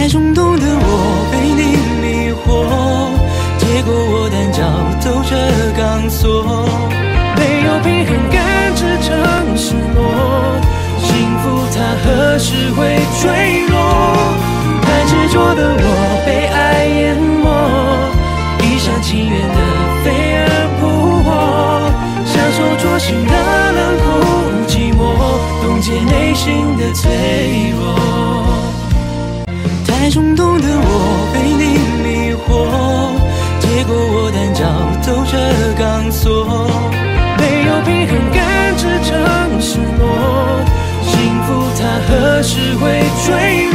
太冲动的我被你迷惑，结果我单脚走着钢索，没有平衡感只成失落，幸福它何时会坠落？太执着的我被爱淹没，一厢情愿的飞蛾扑火，享受灼心的冷酷寂寞，冻结内心的脆弱。太冲动的我被你迷惑，结果我单脚走着钢索，没有平衡感只成失落，幸福它何时会坠落？